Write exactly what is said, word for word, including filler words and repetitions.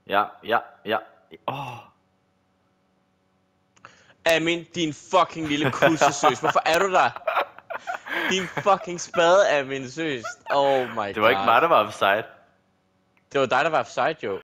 Ja, ja, ja. Åh. Oh. Amin, din fucking lille kussesøs. Hvorfor er du der? Din fucking spade, Amin, seriøst. Oh my god. Det var ikke mig, der var offside. Det var dig, der var offside, jo.